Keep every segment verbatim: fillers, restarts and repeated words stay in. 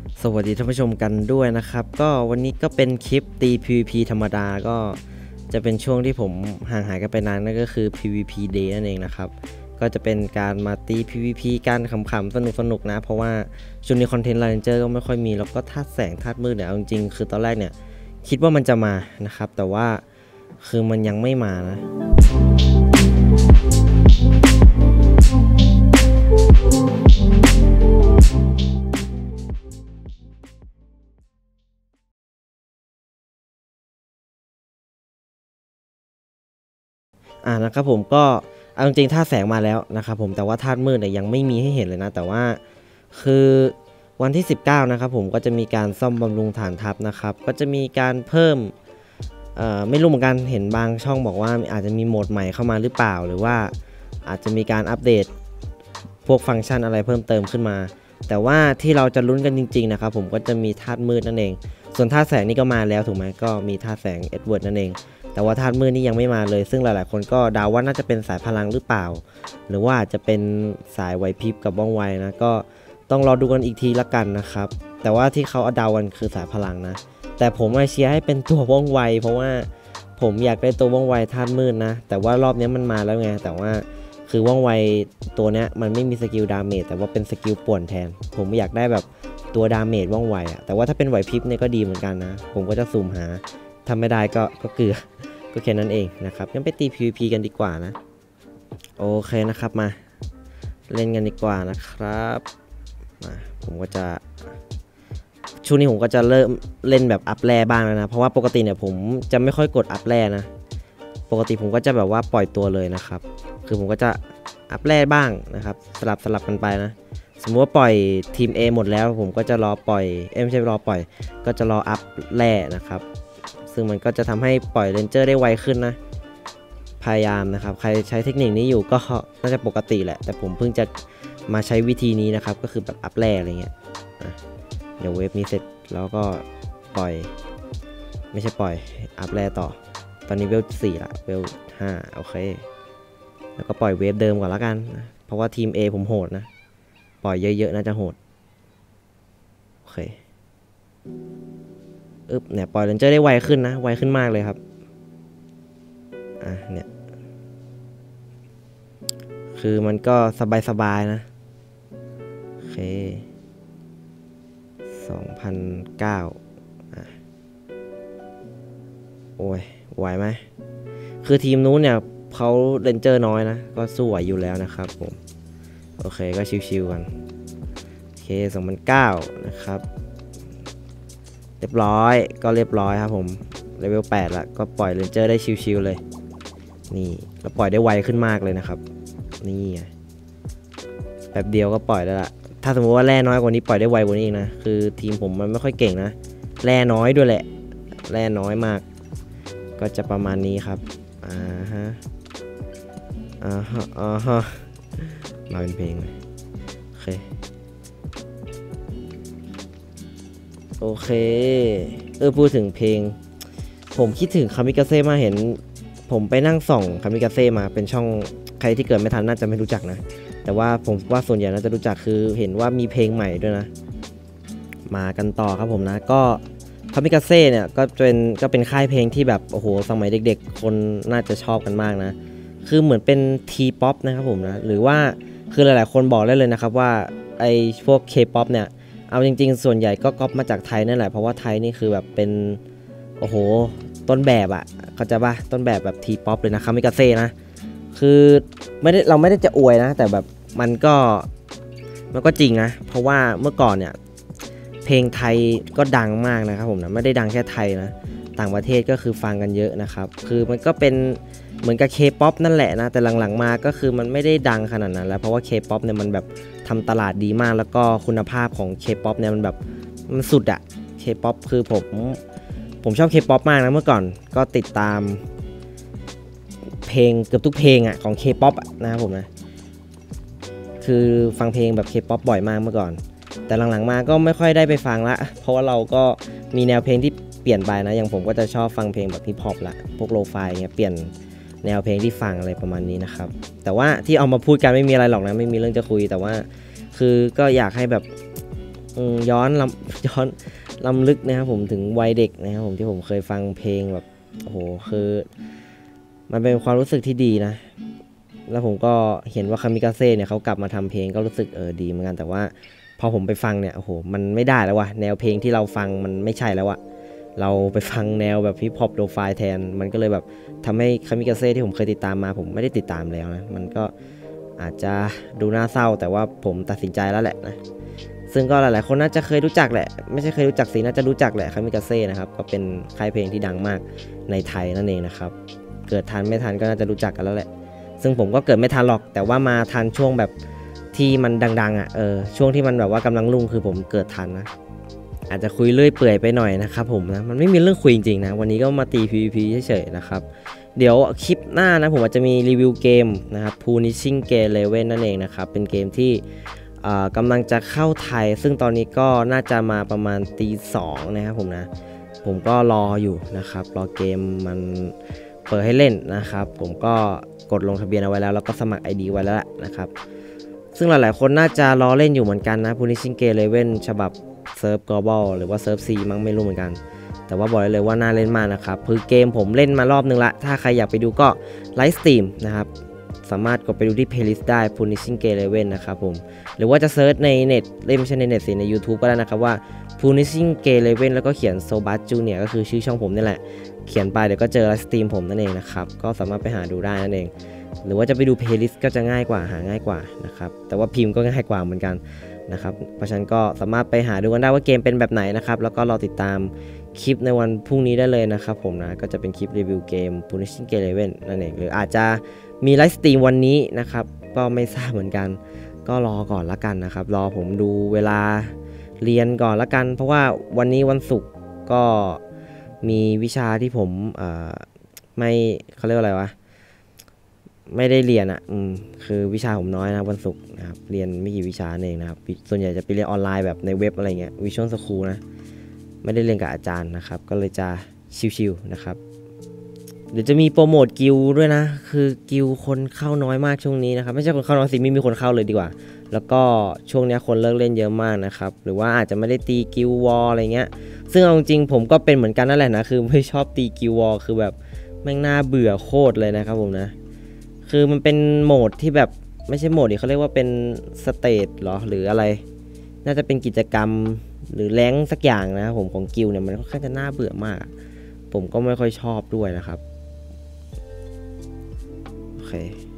สวัสดีท่านผู้ชมกันด้วยนะครับก็วันนี้ก็เป็นคลิปตี พี วี พี ธรรมดาก็จะเป็นช่วงที่ผมห่างหายกันไปนานนั่นก็คือ พี วี พี Day นั่นเองนะครับก็จะเป็นการมาตี พี วี พี กันขำๆสนุกๆนะเพราะว่าช่วงนี้คอนเทนต์ไลน์เจอร์ก็ไม่ค่อยมีแล้วก็ธาตุแสงธาตุมืดเนี่ยจริงๆคือตอนแรกเนี่ยคิดว่ามันจะมานะครับแต่ว่าคือมันยังไม่มานะอ่านะครับผมก็เอาจริงๆธาตุแสงมาแล้วนะครับผมแต่ว่าธาตุมืดเนี่ยยังไม่มีให้เห็นเลยนะแต่ว่าคือวันที่สิบเก้านะครับผมก็จะมีการซ่อมบำรุงฐานทัพนะครับก็จะมีการเพิ่มเอ่อไม่รู้เหมือนกันเห็นบางช่องบอกว่าอาจจะมีโหมดใหม่เข้ามาหรือเปล่าหรือว่าอาจจะมีการอัปเดตพวกฟังก์ชันอะไรเพิ่มเติมขึ้นมาแต่ว่าที่เราจะลุ้นกันจริงๆนะครับผมก็จะมีธาตุมืดนั่นเองส่วนธาตุแสงนี่ก็มาแล้วถูกไหมก็มีธาตุแสงเอ็ดเวิร์ดนั่นเองแต่ว่าธาตุมืดนี่ยังไม่มาเลยซึ่งหลายๆคนก็เดาว่าน่าจะเป็นสายพลังหรือเปล่าหรือว่าอาจจะเป็นสายไหวพริบกับว่องไวนะก็ต้องรอดูกันอีกทีละกันนะครับแต่ว่าที่เขาเอาเดากันคือสายพลังนะแต่ผมเชียร์ให้เป็นตัวว่องไวเพราะว่าผมอยากได้ตัวว่องไวธาตุมืดนะแต่ว่ารอบนี้มันมาแล้วไงแต่ว่าคือว่องไวตัวเนี้ยมันไม่มีสกิลดาเมจแต่ว่าเป็นสกิลป่วนแทนผมอยากได้แบบตัวดาเมจว่องไวอะแต่ว่าถ้าเป็นไหวพริบเนี่ยก็ดีเหมือนกันนะผมก็จะซูมหาทำไม่ได้ก็ก็เกลือก็แค่นั้นเองนะครับงั้นไปตี พี วี พี กันดีกว่านะโอเคนะครับมาเล่นกันดีกว่านะครับมาผมก็จะช่วงนี้ผมก็จะเริ่มเล่นแบบอัพแร่บ้างแล้วนะเพราะว่าปกติเนี่ยผมจะไม่ค่อยกดอัพแร่นะปกติผมก็จะแบบว่าปล่อยตัวเลยนะครับคือผมก็จะอัพแร่บ้างนะครับสลับสลับกันไปนะสมมติว่าปล่อยทีม A หมดแล้วผมก็จะรอปล่อยเอ้ไม่ใช่รอปล่อยก็จะรออัพแร่นะครับซึ่งมันก็จะทำให้ปล่อยเรนเจอร์ได้ไวขึ้นนะพยายามนะครับใครใช้เทคนิคนี้อยู่ก็น่าจะปกติแหละแต่ผมเพิ่งจะมาใช้วิธีนี้นะครับก็คือแบบอัพแร่อะไรเงี้ยเดี๋ยวเวฟนี้เสร็จแล้วก็ปล่อยไม่ใช่ปล่อยอัพแร่ต่อตอนนี้เวลสี่ละเวลห้าโอเคแล้วก็ปล่อยเวฟเดิมก่อนแล้วกันเพราะว่าทีม A ผมโหดนะปล่อยเยอะๆน่าจะโหดโอเคอึ๊บเนี่ยปล่อยเรนเจอร์ได้ไวขึ้นนะไวขึ้นมากเลยครับอ่ะเนี่ยคือมันก็สบายๆนะโอเคสองพันเก้าอ่ะโอ้ยไหวไหมคือทีมนู้นเนี่ยเขาเรนเจอร์น้อยนะก็สู้ไหวอยู่แล้วนะครับผมโอเคก็ชิวๆกันโอเคสองพันเก้านะครับเรียบร้อยก็เรียบร้อยครับผมเลเวลแปดแล้วก็ปล่อยเรนเจอร์ได้ชิวๆเลยนี่แล้วปล่อยได้ไวขึ้นมากเลยนะครับนี่แป๊บเดียวก็ปล่อยได้ละถ้าสมมติว่าแร่น้อยกว่านี้ปล่อยได้ไวกว่านี้อีกนะคือทีมผมมันไม่ค่อยเก่งนะแร่น้อยด้วยแหละแร่น้อยมากก็จะประมาณนี้ครับอ่าฮะอ่าฮะอ่าฮะมาเป็นเพลงเลยโอเคโอเคเออพูดถึงเพลงผมคิดถึงคามิกาเซ่มาเห็นผมไปนั่งส่องคามิกาเซ่มาเป็นช่องใครที่เกิดไม่ทันน่าจะไม่รู้จักนะแต่ว่าผมว่าส่วนใหญ่น่าจะรู้จักคือเห็นว่ามีเพลงใหม่ด้วยนะมากันต่อครับผมนะก็คามิกาเซ่เนี่ยก็เป็นก็เป็นค่ายเพลงที่แบบโอ้โหสมัยเด็กๆคนน่าจะชอบกันมากนะคือเหมือนเป็นทีป๊อปนะครับผมนะหรือว่าคือหลายๆคนบอกได้เลยนะครับว่าไอ้พวกเคป๊อปเนี่ยเอาจริงๆส่วนใหญ่ก็ก๊อปมาจากไทยนั่นแหละเพราะว่าไทยนี่คือแบบเป็นโอ้โหต้นแบบอะเขาจะว่าต้นแบบแบบทีป๊อปเลยนะคามิกาเซ่นะคือไม่ได้เราไม่ได้จะอวยนะแต่แบบมันก็มันก็จริงนะเพราะว่าเมื่อก่อนเนี่ยเพลงไทยก็ดังมากนะครับผมนะไม่ได้ดังแค่ไทยนะต่างประเทศก็คือฟังกันเยอะนะครับคือมันก็เป็นเหมือนกับ K-POP นั่นแหละนะแต่หลังๆมาก็คือมันไม่ได้ดังขนาดนั้นแล้วเพราะว่า K-POP เนี่ยมันแบบทำตลาดดีมากแล้วก็คุณภาพของ K-POP เนี่ยมันแบบมันสุดอะ K-POP คือผมผมชอบ K-POP มากนะเมื่อก่อนก็ติดตามเพลงเกือบทุกเพลงอะของ K-POP นะครับผมนะคือฟังเพลงแบบ K-POP บ่อยมากเมื่อก่อนแต่หลังๆมาก็ไม่ค่อยได้ไปฟังละเพราะว่าเราก็มีแนวเพลงที่เปลี่ยนไปนะอย่างผมก็จะชอบฟังเพลงแบบฮิปฮอปละพวกโลฟายเงี้ยเปลี่ยนแนวเพลงที่ฟังอะไรประมาณนี้นะครับแต่ว่าที่เอามาพูดกันไม่มีอะไรหรอกนะไม่มีเรื่องจะคุยแต่ว่าคือก็อยากให้แบบย้อนลำย้อนลำลึกนะครับผมถึงวัยเด็กนะครับผมที่ผมเคยฟังเพลงแบบโอ้โหคือมันเป็นความรู้สึกที่ดีนะแล้วผมก็เห็นว่าคามิกาเซ่เนี่ยเขากลับมาทำเพลงก็รู้สึกเออดีเหมือนกันแต่ว่าพอผมไปฟังเนี่ยโอ้โหมันไม่ได้แล้วว่ะแนวเพลงที่เราฟังมันไม่ใช่แล้วอะเราไปฟังแนวแบบฮิปฮอปโลฟายแทนมันก็เลยแบบทำให้คามิกาเซ่ที่ผมเคยติดตามมาผมไม่ได้ติดตามแล้วนะมันก็อาจจะดูน่าเศร้าแต่ว่าผมตัดสินใจแล้วแหละนะซึ่งก็หลายๆคนน่าจะเคยรู้จักแหละไม่ใช่เคยรู้จักสิน่าจะรู้จักแหละคามิกาเซ่นะครับก็เป็นค่ายเพลงที่ดังมากในไทยนั่นเองนะครับเกิดทันไม่ทันก็น่าจะรู้จักกันแล้วแหละซึ่งผมก็เกิดไม่ทันหรอกแต่ว่ามาทันช่วงแบบที่มันดังๆอ่ะเออช่วงที่มันแบบว่ากำลังรุ่งคือผมเกิดทันนะอาจจะคุยเลื่อยเปื่อยไปหน่อยนะครับผมนะมันไม่มีเรื่องคุยจริงๆนะวันนี้ก็มาตี พี วี พี เฉยๆนะครับเดี๋ยวคลิปหน้านะผมอาจจะมีรีวิวเกมนะครับ Punishing Gate Level นั่นเองนะครับเป็นเกมที่กำลังจะเข้าไทยซึ่งตอนนี้ก็น่าจะมาประมาณตีสองนะครับผมนะผมก็รออยู่นะครับรอเกมมันเปิดให้เล่นนะครับผมก็กดลงทะเบียนเอาไว้แล้วแล้วก็สมัคร ไอ ดี ไว้แล้วนะครับซึ่งหลายๆคนน่าจะรอเล่นอยู่เหมือนกันนะ Punishing Gate Level ฉบับเซิร์ฟ Global หรือว่าเซิร์ฟ C มั้งไม่รู้เหมือนกันแต่ว่าบอกเลยว่าน่าเล่นมากนะครับคือเกมผมเล่นมารอบนึงละถ้าใครอยากไปดูก็ไลฟ์สตรีมนะครับสามารถกดไปดูที่ playlist ได้ Punishing Gate Level นะครับผมหรือว่าจะเซิร์ชในเน็ตเล่นไม่ใช่ในเน็ตสิใน YouTube ก็ได้นะครับว่า Punishing Gate Level แล้วก็เขียน Sobat Junior ก็คือชื่อช่องผมนี่แหละเขียนไปเดี๋ยวก็เจอไลฟ์สตรีมผมนั่นเองนะครับก็สามารถไปหาดูได้นั่นเองหรือว่าจะไปดู playlist ก็จะง่ายกว่าหาง่ายกว่านะครับแต่ว่าพิมพ์ก็ง่ายกว่าเหมือนกันนะครับเพราะฉะนั้นก็สามารถไปหาดูกันได้ว่าเกมเป็นแบบไหนนะครับแล้วก็รอติดตามคลิปในวันพรุ่งนี้ได้เลยนะครับผมนะก็จะเป็นคลิปรีวิวเกม Punishing Gate Level นั่นเองหรืออาจจะมีไลฟ์สตรีมวันนี้นะครับก็ไม่ทราบเหมือนกันก็รอก่อนละกันนะครับรอผมดูเวลาเรียนก่อนละกันเพราะว่าวันนี้วันศุกร์ก็มีวิชาที่ผมไม่เขาเรียกว่าอะไรวะไม่ได้เรียนอ่ะอืมคือวิชาผมน้อยนะวันศุกร์นะครับเรียนไม่กี่วิชาเองนะครับส่วนใหญ่จะไปเรียนออนไลน์แบบในเว็บอะไรเงี้ยวิชวลสคูลนะไม่ได้เรียนกับอาจารย์นะครับก็เลยจะชิวๆนะครับเดี๋ยวจะมีโปรโมทกิลด้วยนะคือกิลคนเข้าน้อยมากช่วงนี้นะครับไม่ใช่คนเข้าน้อยสิไม่มีคนเข้าเลยดีกว่าแล้วก็ช่วงนี้คนเลิกเล่นเยอะมากนะครับหรือว่าอาจจะไม่ได้ตีกิลวอลอะไรเงี้ยซึ่งเอาจริงผมก็เป็นเหมือนกันนั่นแหละนะคือไม่ชอบตีกิลวอลคือแบบแม่งน่าเบื่อโคตรเลยนะครับผมนะคือมันเป็นโหมดที่แบบไม่ใช่โหมดดิเขาเรียกว่าเป็นสเตจหรอหรืออะไรน่าจะเป็นกิจกรรมหรือแรงสักอย่างนะครับผมของกิลเนี่ยมันค่อนข้างจะน่าเบื่อมากผมก็ไม่ค่อยชอบด้วยนะครับโอเค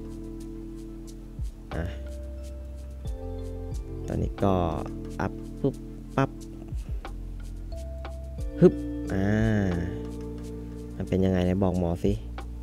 อ่ะตอนนี้ก็อัพปุ๊บปั๊บฮึบอ่ามันเป็นยังไงเนี่ยบอกหมอสิ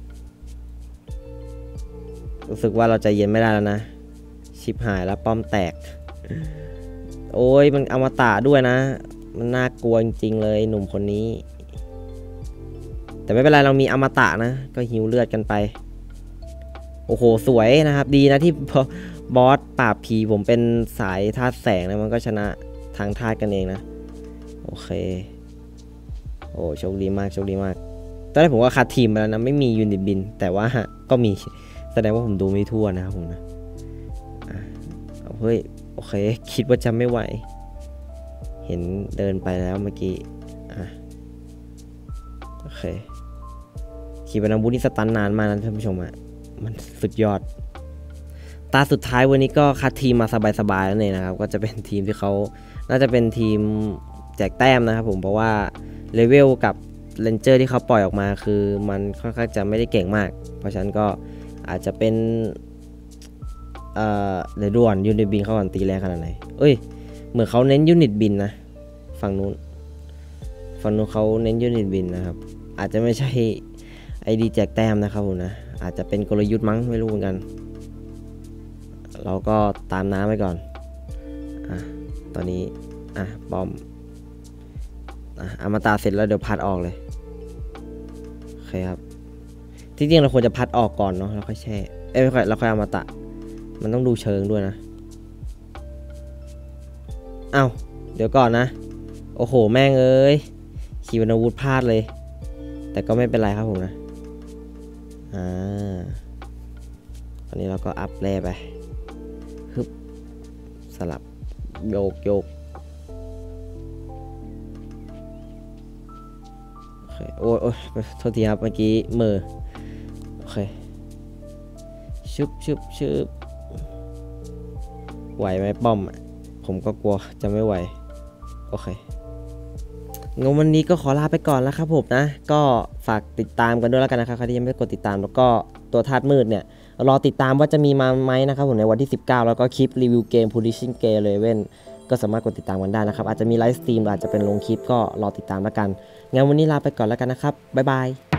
รู้สึกว่าเราใจเย็นไม่ได้แล้วนะชิบหายแล้วป้อมแตกโอ้ยมันอมตะด้วยนะมันน่ากลัวจริงๆเลยหนุ่มคนนี้แต่ไม่เป็นไรเรามีอมตะนะก็หิวเลือดกันไปโอ้โหสวยนะครับดีนะที่บอสปราบผีผมเป็นสายธาตุแสงนะมันก็ชนะทางธาตุกันเองนะโอเคโอ้โชคดีมากโชคดีมากตอนแรกผมก็คัดทีมไปแล้วนะไม่มียูนิตบินแต่ว่าก็มีแสดงว่าผมดูไม่ทั่วนะครับผมนะเฮ้ยโอเคคิดว่าจะไม่ไหวเห็นเดินไปแล้วเมื่อกี้อ่ะโอเคขีปนาวุธนี่สตันนานมากนะท่านผู้ชมอ่ะมันสุดยอดตาสุดท้ายวันนี้ก็คัดทีมมาสบายๆแล้วเนี่ยนะครับก็จะเป็นทีมที่เขาน่าจะเป็นทีมแจกแต้มนะครับผมเพราะว่าเลเวลกับเรนเจอร์ที่เขาปล่อยออกมาคือมันค่อนข้างจะไม่ได้เก่งมากเพราะฉะนั้นก็อาจจะเป็นเอ่อเดี๋ยวด่วนยูนิตบินเขาก่อนตีแรงขนาดไหนเอ้ยเหมือนเขาเน้นยูนิตบินนะฝั่งนู้นฝั่งนู้นเขาเน้นยูนิตบินนะครับอาจจะไม่ใช่ไอดีแจกแต้มนะครับผมนะอาจจะเป็นกลยุทธ์มั้งไม่รู้เหมือนกันเราก็ตามน้ำไปก่อนอ่ะตอนนี้อ่ะบอมอ่ะอมตะเสร็จแล้วเดี๋ยวพัดออกเลยโอเคครับที่จริงเราควรจะพัดออกก่อนเนาะแล้วค่อยแช่เอ้ยไม่ค่อยเราค่อยอมตะมันต้องดูเชิงด้วยนะเอ้าเดี๋ยวก่อนนะโอ้โหแม่งเอ้ยขีปนาวุธพลาดเลยแต่ก็ไม่เป็นไรครับผมนะอ่าตอนนี้เราก็อัพแร่ไปฮึบสลับโยกโยกโอ้ยโอ้ยโทษทีครับเมื่อกี้เมอโอเคชุบชุบชุบไหวไหมป้อมผมก็กลัวจะไม่ไหวโอเคงั้นวันนี้ก็ขอลาไปก่อนแล้วครับผมนะก็ฝากติดตามกันด้วยแล้วกันนะครับใครที่ยังไม่กดติดตามแล้วก็ตัวธาตุมืดเนี่ยรอติดตามว่าจะมีมาไหมนะครับผมในวันที่สิบเก้าแล้วก็คลิปรีวิวเกม Punishing Gale Raven ก็สามารถกดติดตามกันได้นะครับอาจจะมีไลฟ์สตรีมอาจจะเป็นลงคลิปก็รอติดตามแล้วกันงั้นวันนี้ลาไปก่อนแล้วกันนะครับบ๊ายบาย